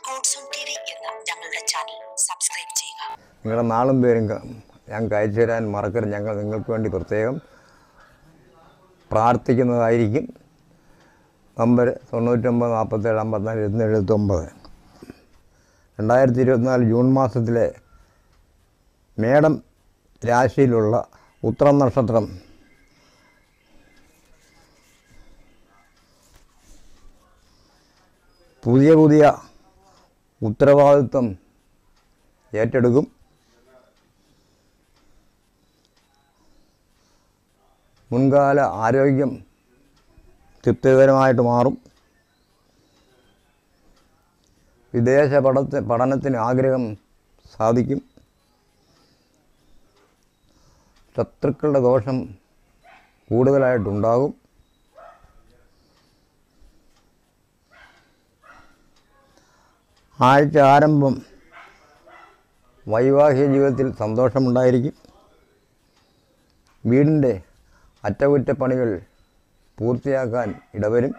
എന്ന ഞങ്ങളുടെ channel subscribe ചെയ്യുക. നിങ്ങളുടെ നാളും പേരും ഞങ്ങൾക്ക് അയച്ചു തരാൻ മറക്കരുത്. ഞങ്ങൾ നിങ്ങൾക്ക് വേണ്ടി പ്രത്യേകം പ്രാർത്ഥിക്കുന്നതായിരിക്കും. നമ്പർ 994754 2024 ജൂൺ മാസത്തിലെ മേടം രാശിയിലുള്ള ഉത്രം നക്ഷത്രം പുതിയ ഉത്തരവാദിത്വം ഏറ്റെടുക്കും. മുൻകാല ആരോഗ്യം തൃപ്തികരമായിട്ട് മാറും. വിദേശ പഠനത്തിന് ആഗ്രഹം സാധിക്കും. ശത്രുക്കളുടെ ദോഷം കൂടുതലായിട്ടുണ്ടാകും. ആഴ്ച ആരംഭം വൈവാഹിക ജീവിതത്തിൽ സന്തോഷമുണ്ടായിരിക്കും. വീടിൻ്റെ അറ്റകുറ്റപ്പണികൾ പൂർത്തിയാക്കാൻ ഇടവരും.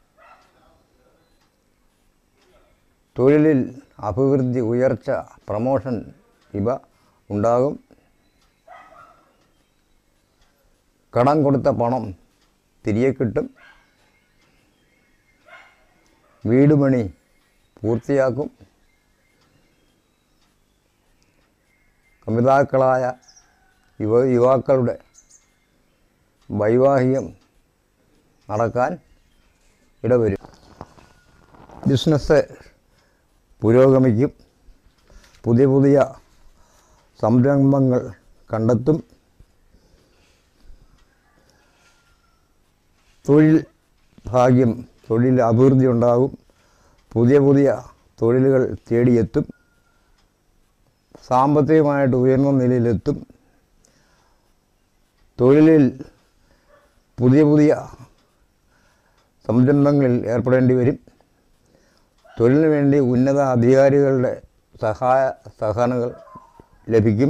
തൊഴിലിൽ അഭിവൃദ്ധി, ഉയർച്ച, പ്രമോഷൻ ഇവ ഉണ്ടാകും. കടം കൊടുത്ത പണം തിരികെ കിട്ടും. വീട് പണി പൂർത്തിയാക്കും. കമിതാക്കളായ യുവാക്കളുടെ വൈവാഹികം നടക്കാൻ ഇടവരും. ബിസിനസ് പുരോഗമിക്കും. പുതിയ സംരംഭങ്ങൾ കണ്ടെത്തും. തൊഴിൽ ഭാഗ്യം, തൊഴിൽ അഭിവൃദ്ധി ഉണ്ടാകും. പുതിയ തൊഴിലുകൾ തേടിയെത്തും. സാമ്പത്തികമായിട്ട് ഉയർന്ന നിലയിലെത്തും. തൊഴിലിൽ പുതിയ സംരംഭങ്ങളിൽ ഏർപ്പെടേണ്ടി വരും. തൊഴിലിന് വേണ്ടി ഉന്നത അധികാരികളുടെ സഹകരണങ്ങൾ ലഭിക്കും.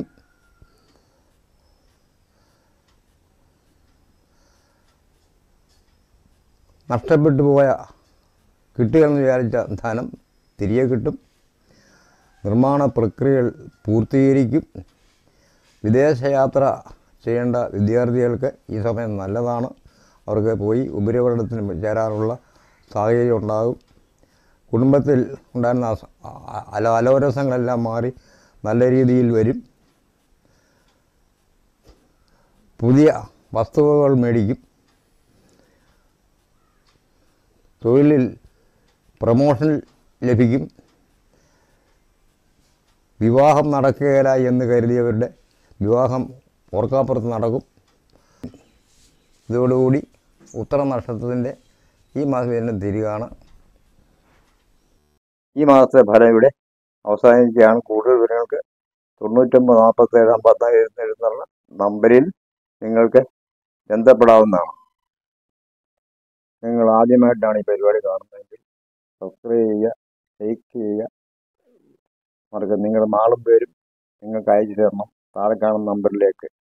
നഷ്ടപ്പെട്ടു പോയ കിട്ടുകയെന്ന് വിചാരിച്ച ധനം തിരികെ കിട്ടും. നിർമ്മാണ പ്രക്രിയകൾ പൂർത്തീകരിക്കും. വിദേശയാത്ര ചെയ്യേണ്ട വിദ്യാർത്ഥികൾക്ക് ഈ സമയം നല്ലതാണ്. അവർക്ക് പോയി ഉപരിപഠനത്തിന് ചേരാനുള്ള സാഹചര്യം ഉണ്ടാകും. കുടുംബത്തിൽ ഉണ്ടായിരുന്ന അലോരസങ്ങളെല്ലാം മാറി നല്ല രീതിയിൽ വരും. പുതിയ വസ്തുവകൾ മേടിക്കും. തൊഴിലിൽ പ്രമോഷൻ ലഭിക്കും. വിവാഹം നടക്കുകയില്ല എന്ന് കരുതിയവരുടെ വിവാഹം ഓർക്കാപ്പുറത്ത് നടക്കും. ഇതോടുകൂടി ഉത്തര നക്ഷത്രത്തിൻ്റെ ഈ മാസം തിരികാണ്. ഈ മാസത്തെ ഫലം ഇവിടെ അവസാനിക്കുകയാണ്. കൂടുതൽ വിവരങ്ങൾക്ക് 994754 നമ്പറിൽ നിങ്ങൾക്ക് ബന്ധപ്പെടാവുന്നതാണ്. നിങ്ങൾ ആദ്യമായിട്ടാണ് ഈ പരിപാടി കാണുന്നതെങ്കിൽ സബ്സ്ക്രൈബ് ചെയ്യുക, ലൈക്ക് ചെയ്യുക. മറക്കുക. നിങ്ങളുടെ നാളും പേരും നിങ്ങൾക്ക് അയച്ചു തരണം താഴെ കാണുന്ന നമ്പറിലേക്ക്.